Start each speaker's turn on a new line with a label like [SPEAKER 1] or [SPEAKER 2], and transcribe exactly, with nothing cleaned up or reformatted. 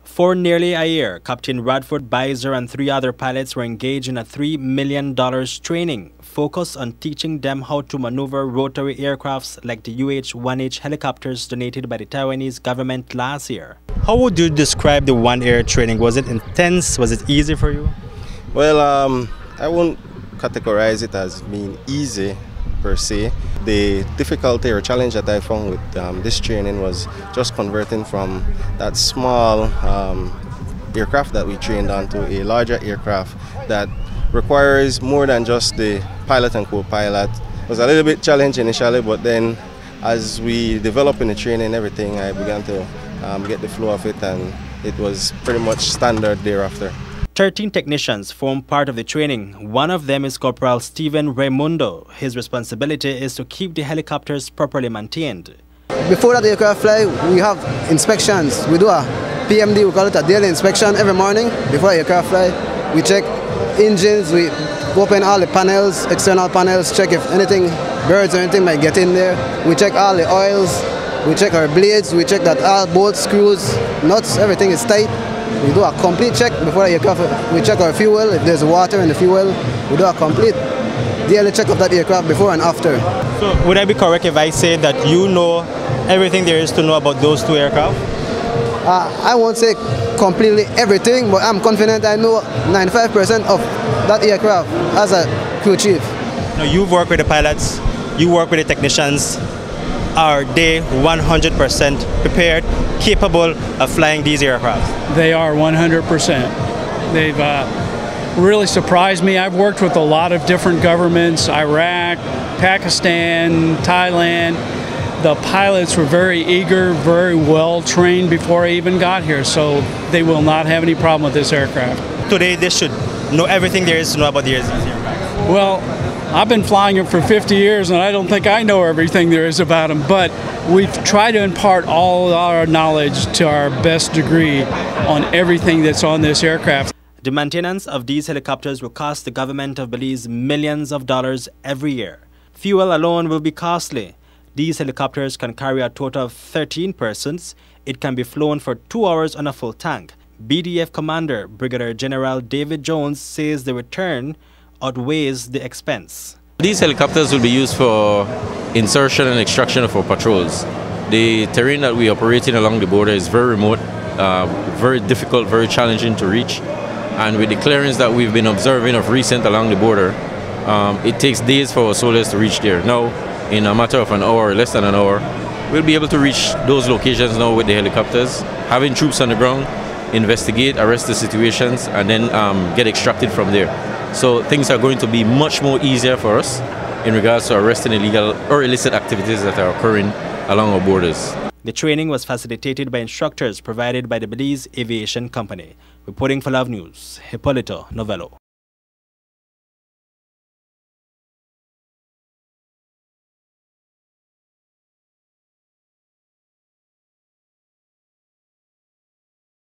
[SPEAKER 1] For nearly a year, Captain Radford Beiser and three other pilots were engaged in a three million dollars training focused on teaching them how to maneuver rotary aircrafts like the U H one H helicopters donated by the Taiwanese government last year. How would you describe the One Air training? Was it intense? Was it easy for you?
[SPEAKER 2] Well, um, I won't categorize it as being easy per se. The difficulty or challenge that I found with um, this training was just converting from that small um, aircraft that we trained on to a larger aircraft that requires more than just the pilot and co-pilot. It was a little bit challenging initially, but then as we developed in the training everything, I began to um, get the flow of it, and it was pretty much standard thereafter.
[SPEAKER 1] thirteen technicians form part of the training. One of them is Corporal Steven Raimundo. His responsibility is to keep the helicopters properly maintained.
[SPEAKER 3] Before that aircraft fly, we have inspections. We do a P M D, we call it a daily inspection every morning before the aircraft fly. We check engines, we open all the panels, external panels, check if anything, birds or anything might get in there. We check all the oils, we check our blades, we check that all bolts, screws, nuts, everything is tight. We do a complete check before the aircraft. We check our fuel, if there's water in the fuel. We do a complete daily check of that aircraft before and after.
[SPEAKER 1] So would I be correct if I say that you know everything there is to know about those two aircraft?
[SPEAKER 3] Uh, I won't say completely everything, but I'm confident I know ninety-five percent of that aircraft as a crew chief.
[SPEAKER 1] Now, you've worked with the pilots, you work with the technicians. Are they one hundred percent prepared, capable of flying these aircraft?
[SPEAKER 4] They are one hundred percent. They've uh, really surprised me. I've worked with a lot of different governments, Iraq, Pakistan, Thailand. The pilots were very eager, very well trained before I even got here, so they will not have any problem with this aircraft.
[SPEAKER 1] Today they should know everything there is to know about these aircraft.
[SPEAKER 4] Well, I've been flying them for fifty years, and I don't think I know everything there is about them, but we've tried to impart all our knowledge to our best degree on everything that's on this aircraft.
[SPEAKER 1] The maintenance of these helicopters will cost the government of Belize millions of dollars every year. Fuel alone will be costly. These helicopters can carry a total of thirteen persons. It can be flown for two hours on a full tank. B D F Commander Brigadier General David Jones says the return outweighs the expense.
[SPEAKER 5] These helicopters will be used for insertion and extraction of our patrols. The terrain that we operate in along the border is very remote, uh, very difficult, very challenging to reach. And with the clearance that we've been observing of recent along the border, um, it takes days for our soldiers to reach there. Now, in a matter of an hour, less than an hour, we'll be able to reach those locations now with the helicopters, having troops on the ground, investigate, arrest the situations, and then um, get extracted from there. So things are going to be much more easier for us in regards to arresting illegal or illicit activities that are occurring along our borders.
[SPEAKER 1] The training was facilitated by instructors provided by the Belize Aviation Company. Reporting for Love News, Hipólito Novello.